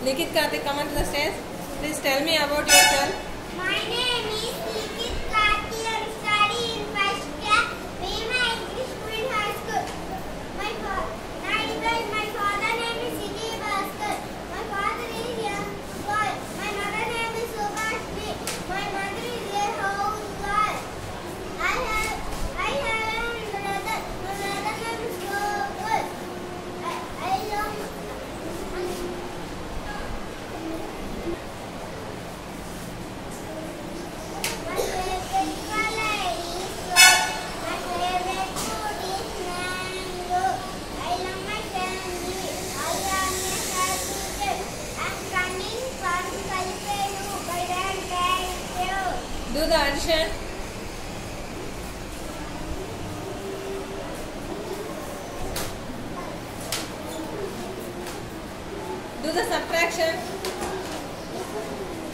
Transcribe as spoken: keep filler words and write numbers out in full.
Likith Karthik, come on to the stage. Please tell me about yourself. My name is Likith Karthik. I study in first class, VemaSchools High School. My father, my father name is Siti Bhaskar. My father is young boy. My mother name is Subhashri. My mother is a housewife. I have, I have a brother. My brother name is Gopal. I, I love. Do the addition. Do the subtraction.